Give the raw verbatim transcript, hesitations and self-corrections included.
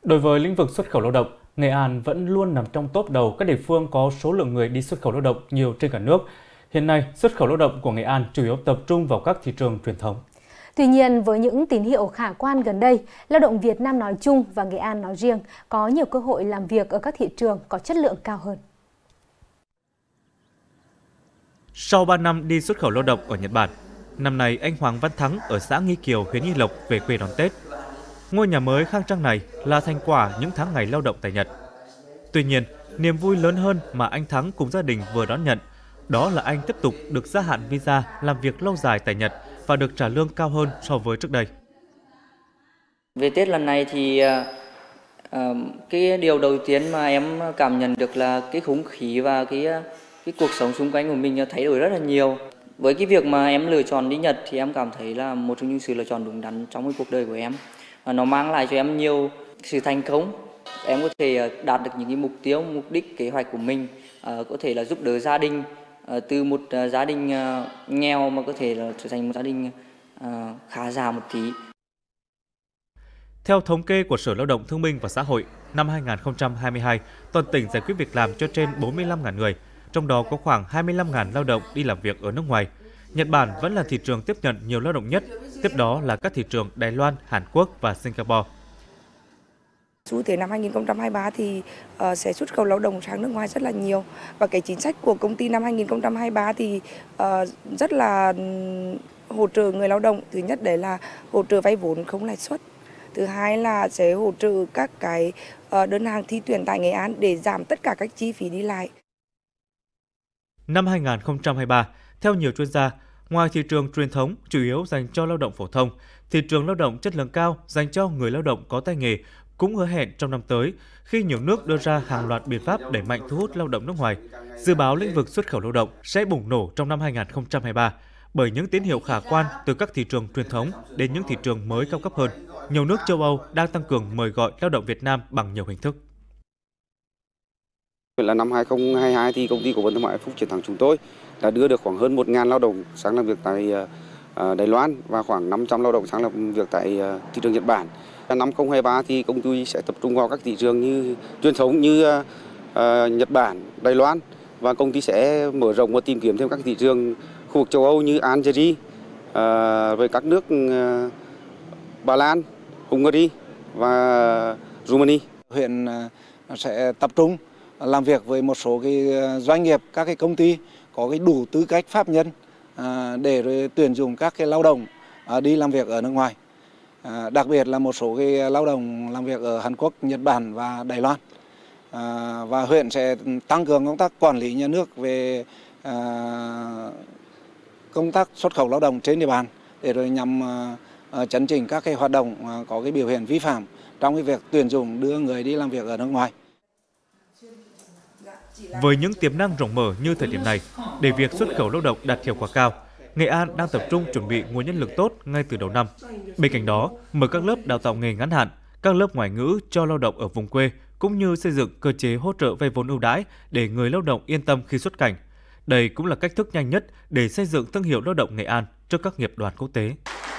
Đối với lĩnh vực xuất khẩu lao động, Nghệ An vẫn luôn nằm trong top đầu các địa phương có số lượng người đi xuất khẩu lao động nhiều trên cả nước. Hiện nay, xuất khẩu lao động của Nghệ An chủ yếu tập trung vào các thị trường truyền thống. Tuy nhiên, với những tín hiệu khả quan gần đây, lao động Việt Nam nói chung và Nghệ An nói riêng có nhiều cơ hội làm việc ở các thị trường có chất lượng cao hơn. Sau ba năm đi xuất khẩu lao động ở Nhật Bản, năm nay anh Hoàng Văn Thắng ở xã Nghi Kiều, huyện Nghi Lộc về quê đón Tết. Ngôi nhà mới khang trang này là thành quả những tháng ngày lao động tại Nhật. Tuy nhiên, niềm vui lớn hơn mà anh Thắng cùng gia đình vừa đón nhận, đó là anh tiếp tục được gia hạn visa làm việc lâu dài tại Nhật và được trả lương cao hơn so với trước đây. Về Tết lần này thì uh, cái điều đầu tiên mà em cảm nhận được là cái không khí và cái cái cuộc sống xung quanh của mình thay đổi rất là nhiều. Với cái việc mà em lựa chọn đi Nhật thì em cảm thấy là một trong những sự lựa chọn đúng đắn trong cái cuộc đời của em. Và nó mang lại cho em nhiều sự thành công. Em có thể đạt được những cái mục tiêu, mục đích, kế hoạch của mình, uh, có thể là giúp đỡ gia đình, uh, từ một uh, gia đình uh, nghèo mà có thể là trở thành một gia đình uh, khá giả một tí. Theo thống kê của Sở Lao động Thương binh và Xã hội, năm hai nghìn không trăm hai mươi hai, toàn tỉnh giải quyết việc làm cho trên bốn mươi lăm nghìn người, trong đó có khoảng hai mươi lăm nghìn lao động đi làm việc ở nước ngoài. Nhật Bản vẫn là thị trường tiếp nhận nhiều lao động nhất, tiếp đó là các thị trường Đài Loan, Hàn Quốc và Singapore. Xu thế năm hai nghìn không trăm hai mươi ba thì uh, sẽ xuất khẩu lao động sang nước ngoài rất là nhiều, và cái chính sách của công ty năm hai nghìn không trăm hai mươi ba thì uh, rất là hỗ trợ người lao động. Thứ nhất đấy là hỗ trợ vay vốn không lãi suất. Thứ hai là sẽ hỗ trợ các cái uh, đơn hàng thi tuyển tại Nghệ An để giảm tất cả các chi phí đi lại. Năm hai nghìn không trăm hai mươi ba, theo nhiều chuyên gia, ngoài thị trường truyền thống chủ yếu dành cho lao động phổ thông, thị trường lao động chất lượng cao dành cho người lao động có tay nghề cũng hứa hẹn trong năm tới khi nhiều nước đưa ra hàng loạt biện pháp đẩy mạnh thu hút lao động nước ngoài. Dự báo lĩnh vực xuất khẩu lao động sẽ bùng nổ trong năm hai nghìn không trăm hai mươi ba bởi những tín hiệu khả quan từ các thị trường truyền thống đến những thị trường mới cao cấp hơn. Nhiều nước châu Âu đang tăng cường mời gọi lao động Việt Nam bằng nhiều hình thức. Là năm hai nghìn không trăm hai mươi hai thì công ty cổ phần thương mại Phúc Chiến Thắng chúng tôi đã đưa được khoảng hơn một nghìn lao động sang làm việc tại Đài Loan và khoảng năm trăm lao động sang làm việc tại thị trường Nhật Bản. Năm hai nghìn không trăm hai mươi ba thì công ty sẽ tập trung vào các thị trường như truyền thống như uh, Nhật Bản, Đài Loan, và công ty sẽ mở rộng và tìm kiếm thêm các thị trường khu vực châu Âu như Algeria, uh, với các nước uh, Ba Lan, Hungary và Romania. Huyện sẽ tập trung làm việc với một số cái doanh nghiệp, các cái công ty có cái đủ tư cách pháp nhân để tuyển dụng các cái lao động đi làm việc ở nước ngoài. Đặc biệt là một số cái lao động làm việc ở Hàn Quốc, Nhật Bản và Đài Loan. Và huyện sẽ tăng cường công tác quản lý nhà nước về công tác xuất khẩu lao động trên địa bàn để rồi nhằm chấn chỉnh các cái hoạt động có cái biểu hiện vi phạm trong cái việc tuyển dụng đưa người đi làm việc ở nước ngoài. Với những tiềm năng rộng mở như thời điểm này, để việc xuất khẩu lao động đạt hiệu quả cao, Nghệ An đang tập trung chuẩn bị nguồn nhân lực tốt ngay từ đầu năm. Bên cạnh đó, mở các lớp đào tạo nghề ngắn hạn, các lớp ngoại ngữ cho lao động ở vùng quê, cũng như xây dựng cơ chế hỗ trợ vay vốn ưu đãi để người lao động yên tâm khi xuất cảnh. Đây cũng là cách thức nhanh nhất để xây dựng thương hiệu lao động Nghệ An trước các nghiệp đoàn quốc tế.